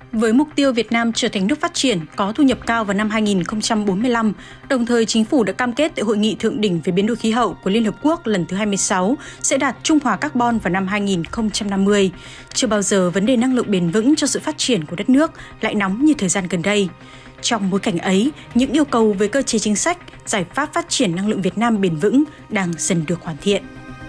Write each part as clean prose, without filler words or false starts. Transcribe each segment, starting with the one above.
Với mục tiêu Việt Nam trở thành nước phát triển, có thu nhập cao vào năm 2045, đồng thời chính phủ đã cam kết tại Hội nghị Thượng đỉnh về biến đổi khí hậu của Liên Hợp Quốc lần thứ 26 sẽ đạt trung hòa carbon vào năm 2050. Chưa bao giờ vấn đề năng lượng bền vững cho sự phát triển của đất nước lại nóng như thời gian gần đây. Trong bối cảnh ấy, những yêu cầu về cơ chế chính sách, giải pháp phát triển năng lượng Việt Nam bền vững đang dần được hoàn thiện.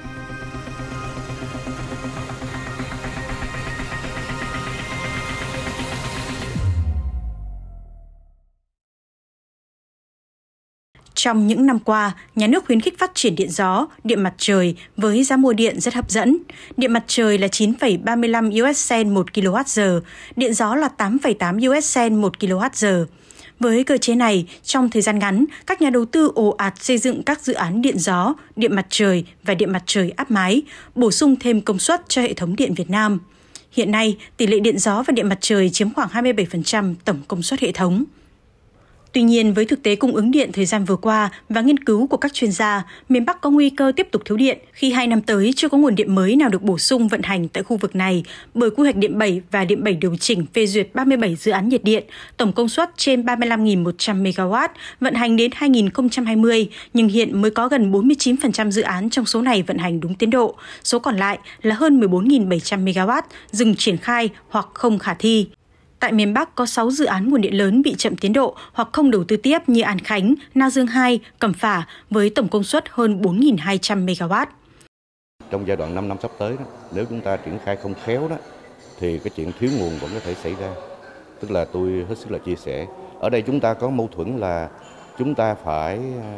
Trong những năm qua, nhà nước khuyến khích phát triển điện gió, điện mặt trời với giá mua điện rất hấp dẫn. Điện mặt trời là 9,35 USD một kWh, điện gió là 8,8 USD một kWh. Với cơ chế này, trong thời gian ngắn, các nhà đầu tư ồ ạt xây dựng các dự án điện gió, điện mặt trời và điện mặt trời áp mái, bổ sung thêm công suất cho hệ thống điện Việt Nam. Hiện nay, tỷ lệ điện gió và điện mặt trời chiếm khoảng 27% tổng công suất hệ thống. Tuy nhiên, với thực tế cung ứng điện thời gian vừa qua và nghiên cứu của các chuyên gia, miền Bắc có nguy cơ tiếp tục thiếu điện khi 2 năm tới chưa có nguồn điện mới nào được bổ sung vận hành tại khu vực này bởi quy hoạch điện 7 và điện 7 điều chỉnh phê duyệt 37 dự án nhiệt điện, tổng công suất trên 35.100 MW, vận hành đến 2020, nhưng hiện mới có gần 49% dự án trong số này vận hành đúng tiến độ, số còn lại là hơn 14.700 MW dừng triển khai hoặc không khả thi. Tại miền Bắc có 6 dự án nguồn điện lớn bị chậm tiến độ hoặc không đầu tư tiếp như An Khánh, Na Dương 2, Cẩm Phả với tổng công suất hơn 4.200 MW. Trong giai đoạn 5 năm sắp tới, nếu chúng ta triển khai không khéo thì cái chuyện thiếu nguồn vẫn có thể xảy ra. Tức là tôi hết sức là chia sẻ. Ở đây chúng ta có mâu thuẫn là chúng ta phải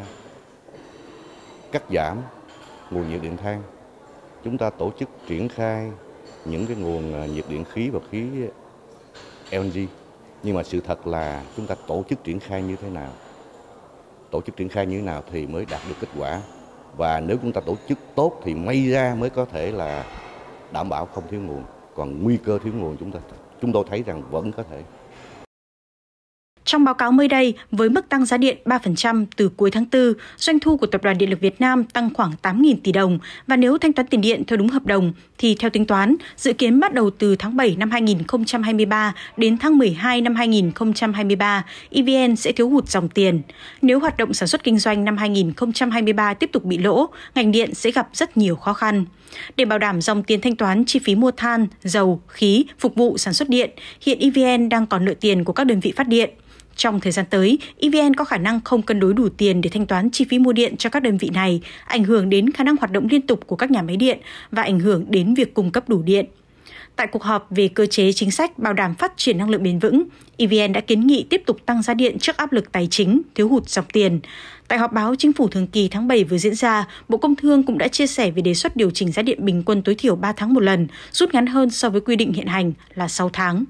cắt giảm nguồn nhiệt điện than. Chúng ta tổ chức triển khai những cái nguồn nhiệt điện khí và khí LNG. Nhưng mà sự thật là chúng ta tổ chức triển khai như thế nào? Tổ chức triển khai như thế nào thì mới đạt được kết quả. Và nếu chúng ta tổ chức tốt thì may ra mới có thể là đảm bảo không thiếu nguồn. Còn nguy cơ thiếu nguồn chúng tôi thấy rằng vẫn có thể. Trong báo cáo mới đây, với mức tăng giá điện 3% từ cuối tháng 4, doanh thu của Tập đoàn Điện lực Việt Nam tăng khoảng 8.000 tỷ đồng và nếu thanh toán tiền điện theo đúng hợp đồng thì theo tính toán, dự kiến bắt đầu từ tháng 7 năm 2023 đến tháng 12 năm 2023, EVN sẽ thiếu hụt dòng tiền. Nếu hoạt động sản xuất kinh doanh năm 2023 tiếp tục bị lỗ, ngành điện sẽ gặp rất nhiều khó khăn. Để bảo đảm dòng tiền thanh toán chi phí mua than, dầu, khí, phục vụ sản xuất điện, hiện EVN đang còn nợ tiền của các đơn vị phát điện. Trong thời gian tới, EVN có khả năng không cân đối đủ tiền để thanh toán chi phí mua điện cho các đơn vị này, ảnh hưởng đến khả năng hoạt động liên tục của các nhà máy điện và ảnh hưởng đến việc cung cấp đủ điện. Tại cuộc họp về cơ chế chính sách bảo đảm phát triển năng lượng bền vững, EVN đã kiến nghị tiếp tục tăng giá điện trước áp lực tài chính, thiếu hụt dòng tiền. Tại họp báo Chính phủ thường kỳ tháng 7 vừa diễn ra, Bộ Công Thương cũng đã chia sẻ về đề xuất điều chỉnh giá điện bình quân tối thiểu 3 tháng một lần, rút ngắn hơn so với quy định hiện hành là 6 tháng.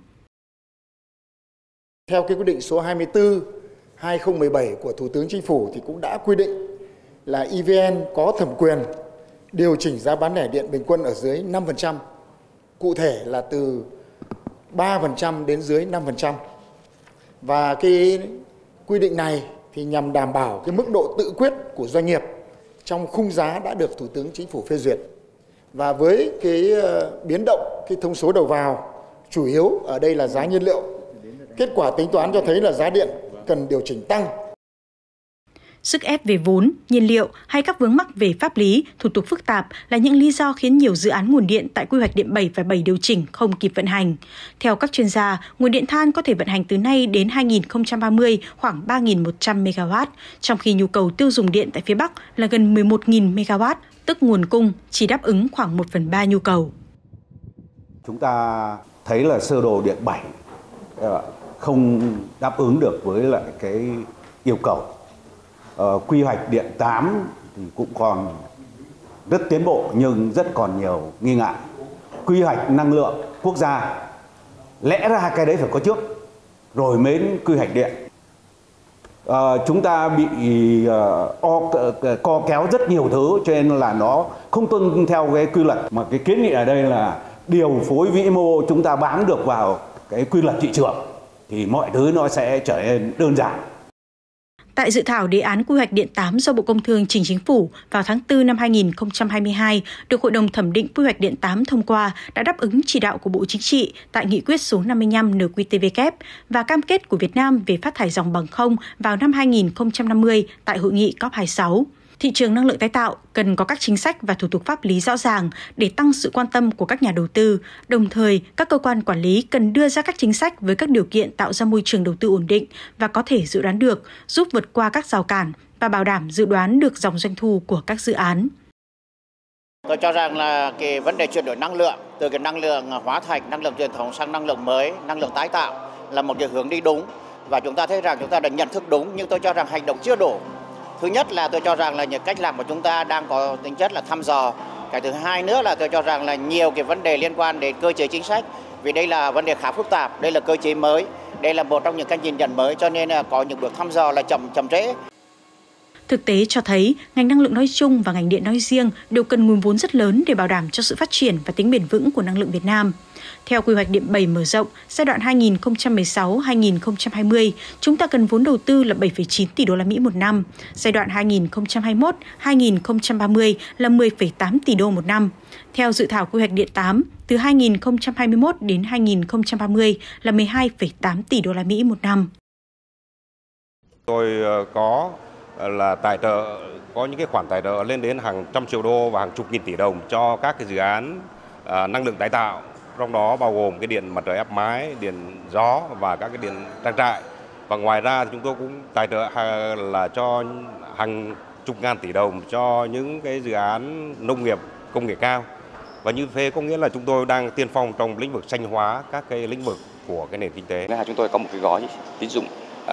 Theo cái quyết định số 24/2017 của Thủ tướng Chính phủ thì cũng đã quy định là EVN có thẩm quyền điều chỉnh giá bán lẻ điện bình quân ở dưới 5%, cụ thể là từ 3% đến dưới 5%. Và cái quy định này thì nhằm đảm bảo cái mức độ tự quyết của doanh nghiệp trong khung giá đã được Thủ tướng Chính phủ phê duyệt. Và với cái biến động cái thông số đầu vào chủ yếu ở đây là giá nhiên liệu, kết quả tính toán cho thấy là giá điện cần điều chỉnh tăng. Sức ép về vốn, nhiên liệu hay các vướng mắc về pháp lý, thủ tục phức tạp là những lý do khiến nhiều dự án nguồn điện tại quy hoạch điện 7 và 7 điều chỉnh không kịp vận hành. Theo các chuyên gia, nguồn điện than có thể vận hành từ nay đến 2030 khoảng 3.100 MW, trong khi nhu cầu tiêu dùng điện tại phía Bắc là gần 11.000 MW, tức nguồn cung chỉ đáp ứng khoảng 1/3 nhu cầu. Chúng ta thấy là sơ đồ điện 7 không đáp ứng được với lại cái yêu cầu. Quy hoạch điện 8 thì cũng còn rất tiến bộ nhưng rất còn nhiều nghi ngại. Quy hoạch năng lượng quốc gia, lẽ ra cái đấy phải có trước rồi mới quy hoạch điện. Chúng ta bị co kéo rất nhiều thứ cho nên là nó không tuân theo cái quy luật, mà cái kiến nghị ở đây là điều phối vĩ mô chúng ta bám được vào cái quy luật thị trường thì mọi thứ nó sẽ trở nên đơn giản. Tại dự thảo đề án quy hoạch điện 8 do Bộ Công Thương trình Chính phủ vào tháng 4 năm 2022, được Hội đồng thẩm định quy hoạch điện 8 thông qua đã đáp ứng chỉ đạo của Bộ Chính trị tại Nghị quyết số 55 NQTVK và cam kết của Việt Nam về phát thải ròng bằng không vào năm 2050 tại Hội nghị COP26. Thị trường năng lượng tái tạo cần có các chính sách và thủ tục pháp lý rõ ràng để tăng sự quan tâm của các nhà đầu tư. Đồng thời, các cơ quan quản lý cần đưa ra các chính sách với các điều kiện tạo ra môi trường đầu tư ổn định và có thể dự đoán được, giúp vượt qua các rào cản và bảo đảm dự đoán được dòng doanh thu của các dự án. Tôi cho rằng là cái vấn đề chuyển đổi năng lượng từ cái năng lượng hóa thạch, năng lượng truyền thống sang năng lượng mới, năng lượng tái tạo là một cái hướng đi đúng, và chúng ta thấy rằng chúng ta đã nhận thức đúng, nhưng tôi cho rằng hành động chưa đủ. Thứ nhất là tôi cho rằng là những cách làm của chúng ta đang có tính chất là thăm dò. Cái thứ hai nữa là tôi cho rằng là nhiều cái vấn đề liên quan đến cơ chế chính sách, vì đây là vấn đề khá phức tạp, đây là cơ chế mới, đây là một trong những cách nhìn nhận mới, cho nên là có những bước thăm dò là chậm trễ. Thực tế cho thấy, ngành năng lượng nói chung và ngành điện nói riêng đều cần nguồn vốn rất lớn để bảo đảm cho sự phát triển và tính bền vững của năng lượng Việt Nam. Theo quy hoạch điện 7 mở rộng giai đoạn 2016-2020, chúng ta cần vốn đầu tư là 7,9 tỷ đô la Mỹ một năm. Giai đoạn 2021-2030 là 10,8 tỷ đô một năm. Theo dự thảo quy hoạch điện 8, từ 2021 đến 2030 là 12,8 tỷ đô la Mỹ một năm. Tôi có những cái khoản tài trợ lên đến hàng trăm triệu đô và hàng chục nghìn tỷ đồng cho các cái dự án năng lượng tái tạo, trong đó bao gồm cái điện mặt trời áp mái, điện gió và các cái điện trang trại. Và ngoài ra thì chúng tôi cũng tài trợ là cho hàng chục ngàn tỷ đồng cho những cái dự án nông nghiệp công nghệ cao. Và như thế có nghĩa là chúng tôi đang tiên phong trong lĩnh vực xanh hóa các cái lĩnh vực của cái nền kinh tế. Chúng tôi có một cái gói tín dụng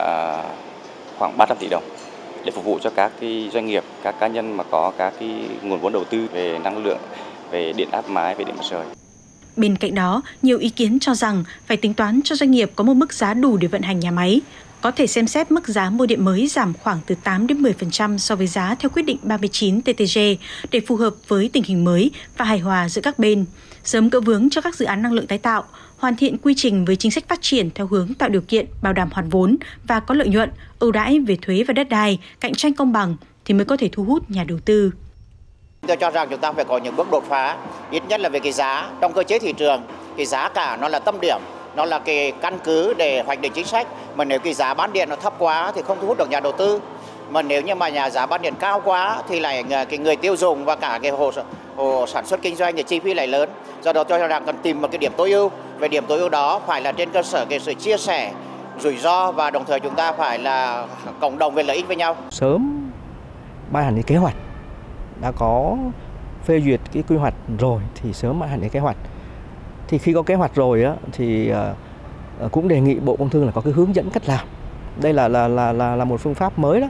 khoảng 300 tỷ đồng để phục vụ cho các cái doanh nghiệp, các cá nhân mà có các cái nguồn vốn đầu tư về năng lượng, về điện áp mái, về điện mặt trời. Bên cạnh đó, nhiều ý kiến cho rằng phải tính toán cho doanh nghiệp có một mức giá đủ để vận hành nhà máy. Có thể xem xét mức giá mua điện mới giảm khoảng từ 8 đến 10% so với giá theo quyết định 39 TTG để phù hợp với tình hình mới và hài hòa giữa các bên. Sớm gỡ vướng cho các dự án năng lượng tái tạo, hoàn thiện quy trình với chính sách phát triển theo hướng tạo điều kiện, bảo đảm hoàn vốn và có lợi nhuận, ưu đãi về thuế và đất đai, cạnh tranh công bằng thì mới có thể thu hút nhà đầu tư. Tôi cho rằng chúng ta phải có những bước đột phá, ít nhất là về cái giá. Trong cơ chế thị trường, cái giá cả nó là tâm điểm, nó là cái căn cứ để hoạch định chính sách. Mà nếu cái giá bán điện nó thấp quá thì không thu hút được nhà đầu tư. Mà nếu như mà giá bán điện cao quá thì lại cái người tiêu dùng và cả cái hồ sản xuất kinh doanh thì chi phí lại lớn. Do đó tôi cho rằng cần tìm một cái điểm tối ưu. Về điểm tối ưu đó phải là trên cơ sở cái sự chia sẻ rủi ro, và đồng thời chúng ta phải là cộng đồng về lợi ích với nhau. Sớm ban hành cái kế hoạch, đã có phê duyệt cái quy hoạch rồi thì sớm ban hành cái kế hoạch. Thì khi có kế hoạch rồi á, thì cũng đề nghị Bộ Công Thương là có cái hướng dẫn cách làm. Đây là một phương pháp mới đó.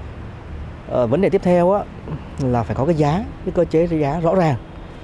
Vấn đề tiếp theo á, là phải có cái giá, cái cơ chế giá rõ ràng.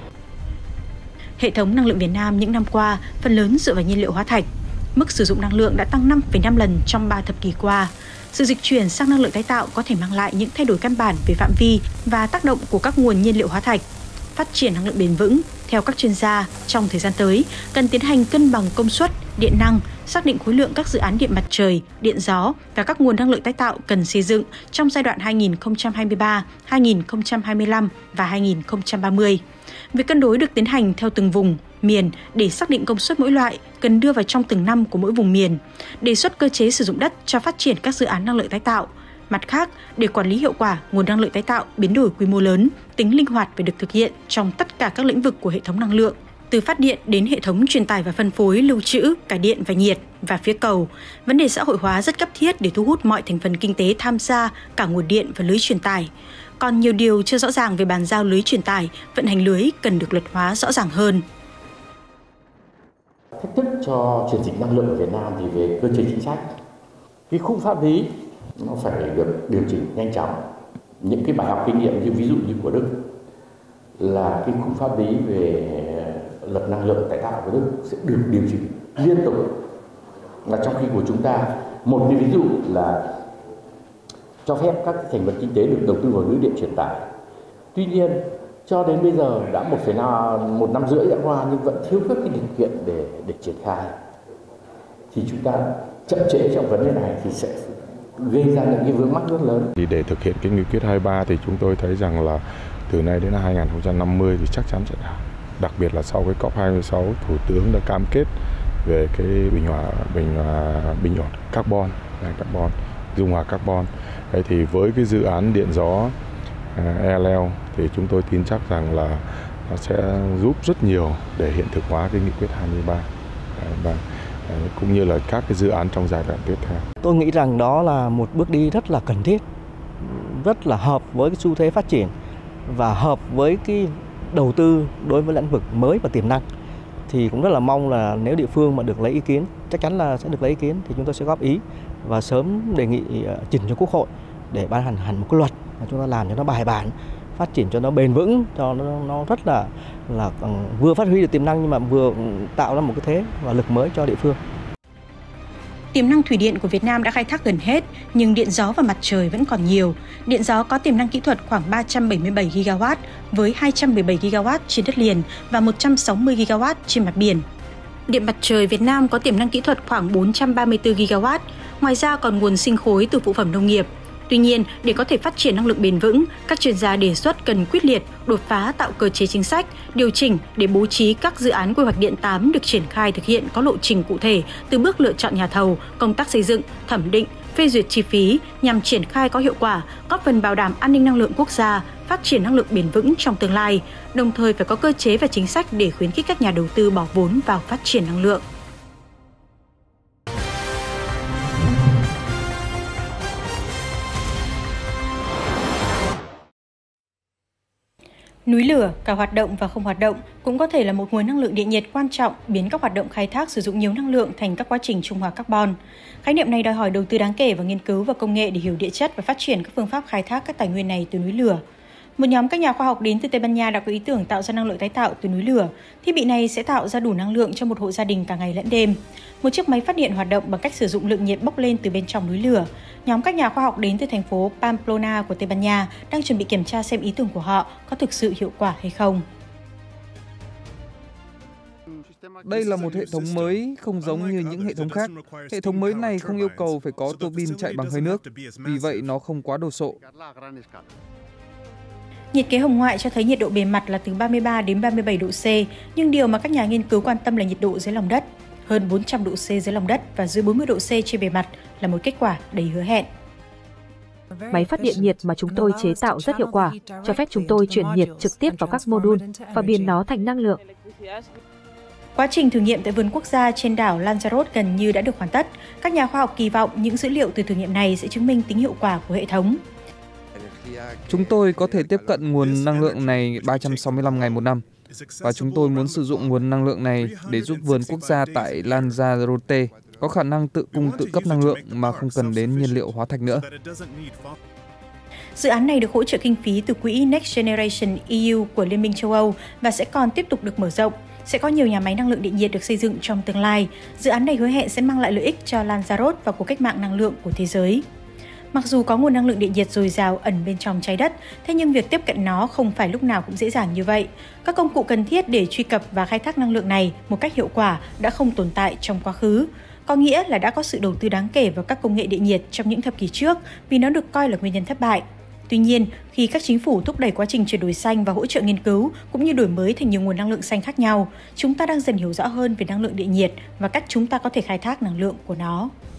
Hệ thống năng lượng Việt Nam những năm qua phần lớn dựa vào nhiên liệu hóa thạch. Mức sử dụng năng lượng đã tăng 5,5 lần trong 3 thập kỷ qua. Sự dịch chuyển sang năng lượng tái tạo có thể mang lại những thay đổi căn bản về phạm vi và tác động của các nguồn nhiên liệu hóa thạch. Phát triển năng lượng bền vững, theo các chuyên gia, trong thời gian tới, cần tiến hành cân bằng công suất, điện năng, xác định khối lượng các dự án điện mặt trời, điện gió và các nguồn năng lượng tái tạo cần xây dựng trong giai đoạn 2023, 2025 và 2030. Việc cân đối được tiến hành theo từng vùng, miền để xác định công suất mỗi loại cần đưa vào trong từng năm của mỗi vùng miền, đề xuất cơ chế sử dụng đất cho phát triển các dự án năng lượng tái tạo. Mặt khác, để quản lý hiệu quả nguồn năng lượng tái tạo biến đổi quy mô lớn, tính linh hoạt phải được thực hiện trong tất cả các lĩnh vực của hệ thống năng lượng, từ phát điện đến hệ thống truyền tải và phân phối, lưu trữ, cả điện và nhiệt và phía cầu. Vấn đề xã hội hóa rất cấp thiết để thu hút mọi thành phần kinh tế tham gia cả nguồn điện và lưới truyền tải. Còn nhiều điều chưa rõ ràng về bàn giao lưới truyền tải, vận hành lưới cần được luật hóa rõ ràng hơn. Thách thức cho chuyển dịch năng lượng ở Việt Nam thì về cơ chế chính sách. Cái khung pháp lý nó phải được điều chỉnh nhanh chóng. Những cái bài học kinh nghiệm như ví dụ như của Đức là cái khung pháp lý về luật năng lượng tái tạo của Đức sẽ được điều chỉnh liên tục. Và trong khi của chúng ta, một cái ví dụ là cho phép các thành phần kinh tế được đầu tư vào lưới điện truyền tải. Tuy nhiên, cho đến bây giờ đã một năm rưỡi đã qua nhưng vẫn thiếu các cái điều kiện để triển khai. Thì chúng ta chậm trễ trong vấn đề này thì sẽ gây ra những cái vướng mắc rất lớn. Thì để thực hiện cái nghị quyết 23 thì chúng tôi thấy rằng là từ nay đến 2050 thì chắc chắn sẽ đạt. Đặc biệt là sau cái COP26, Thủ tướng đã cam kết về cái bình ổn carbon, dung hòa carbon. Thế thì với cái dự án điện gió ELL thì chúng tôi tin chắc rằng là nó sẽ giúp rất nhiều để hiện thực hóa cái nghị quyết 23 cũng như là các cái dự án trong giai đoạn tiếp theo. Tôi nghĩ rằng đó là một bước đi rất là cần thiết, rất là hợp với cái xu thế phát triển và hợp với cái đầu tư đối với lĩnh vực mới và tiềm năng. Thì cũng rất là mong là nếu địa phương mà được lấy ý kiến, chắc chắn là sẽ được lấy ý kiến, thì chúng tôi sẽ góp ý và sớm đề nghị trình cho Quốc hội để ban hành hẳn một cái luật mà chúng ta làm cho nó bài bản, phát triển cho nó bền vững, cho nó rất là vừa phát huy được tiềm năng nhưng mà vừa tạo ra một cái thế và lực mới cho địa phương. Tiềm năng thủy điện của Việt Nam đã khai thác gần hết, nhưng điện gió và mặt trời vẫn còn nhiều. Điện gió có tiềm năng kỹ thuật khoảng 377 GW với 217 GW trên đất liền và 160 GW trên mặt biển. Điện mặt trời Việt Nam có tiềm năng kỹ thuật khoảng 434 GW, ngoài ra còn nguồn sinh khối từ phụ phẩm nông nghiệp. Tuy nhiên, để có thể phát triển năng lượng bền vững, các chuyên gia đề xuất cần quyết liệt, đột phá tạo cơ chế chính sách, điều chỉnh để bố trí các dự án quy hoạch điện 8 được triển khai thực hiện có lộ trình cụ thể từ bước lựa chọn nhà thầu, công tác xây dựng, thẩm định, phê duyệt chi phí nhằm triển khai có hiệu quả, góp phần bảo đảm an ninh năng lượng quốc gia, phát triển năng lượng bền vững trong tương lai, đồng thời phải có cơ chế và chính sách để khuyến khích các nhà đầu tư bỏ vốn vào phát triển năng lượng. Núi lửa, cả hoạt động và không hoạt động, cũng có thể là một nguồn năng lượng địa nhiệt quan trọng biến các hoạt động khai thác sử dụng nhiều năng lượng thành các quá trình trung hòa carbon. Khái niệm này đòi hỏi đầu tư đáng kể vào nghiên cứu và công nghệ để hiểu địa chất và phát triển các phương pháp khai thác các tài nguyên này từ núi lửa. Một nhóm các nhà khoa học đến từ Tây Ban Nha đã có ý tưởng tạo ra năng lượng tái tạo từ núi lửa. Thiết bị này sẽ tạo ra đủ năng lượng cho một hộ gia đình cả ngày lẫn đêm. Một chiếc máy phát điện hoạt động bằng cách sử dụng lượng nhiệt bốc lên từ bên trong núi lửa. Nhóm các nhà khoa học đến từ thành phố Pamplona của Tây Ban Nha đang chuẩn bị kiểm tra xem ý tưởng của họ có thực sự hiệu quả hay không. Đây là một hệ thống mới không giống như những hệ thống khác. Hệ thống mới này không yêu cầu phải có tua bin chạy bằng hơi nước, vì vậy nó không quá đồ sộ. Nhiệt kế hồng ngoại cho thấy nhiệt độ bề mặt là từ 33 đến 37 độ C, nhưng điều mà các nhà nghiên cứu quan tâm là nhiệt độ dưới lòng đất. Hơn 400 độ C dưới lòng đất và dưới 40 độ C trên bề mặt là một kết quả đầy hứa hẹn. Máy phát điện nhiệt mà chúng tôi chế tạo rất hiệu quả, cho phép chúng tôi chuyển nhiệt trực tiếp vào các mô đun và biến nó thành năng lượng. Quá trình thử nghiệm tại vườn quốc gia trên đảo Lanzarote gần như đã được hoàn tất. Các nhà khoa học kỳ vọng những dữ liệu từ thử nghiệm này sẽ chứng minh tính hiệu quả của hệ thống. Chúng tôi có thể tiếp cận nguồn năng lượng này 365 ngày một năm, và chúng tôi muốn sử dụng nguồn năng lượng này để giúp vườn quốc gia tại Lanzarote có khả năng tự cung tự cấp năng lượng mà không cần đến nhiên liệu hóa thạch nữa. Dự án này được hỗ trợ kinh phí từ quỹ Next Generation EU của Liên minh châu Âu và sẽ còn tiếp tục được mở rộng. Sẽ có nhiều nhà máy năng lượng điện nhiệt được xây dựng trong tương lai. Dự án này hứa hẹn sẽ mang lại lợi ích cho Lanzarote và cuộc cách mạng năng lượng của thế giới. Mặc dù có nguồn năng lượng điện nhiệt dồi dào ẩn bên trong trái đất, thế nhưng việc tiếp cận nó không phải lúc nào cũng dễ dàng như vậy. Các công cụ cần thiết để truy cập và khai thác năng lượng này một cách hiệu quả đã không tồn tại trong quá khứ. Có nghĩa là đã có sự đầu tư đáng kể vào các công nghệ điện nhiệt trong những thập kỷ trước vì nó được coi là nguyên nhân thất bại. Tuy nhiên, khi các chính phủ thúc đẩy quá trình chuyển đổi xanh và hỗ trợ nghiên cứu cũng như đổi mới thành nhiều nguồn năng lượng xanh khác nhau, chúng ta đang dần hiểu rõ hơn về năng lượng điện nhiệt và cách chúng ta có thể khai thác năng lượng của nó.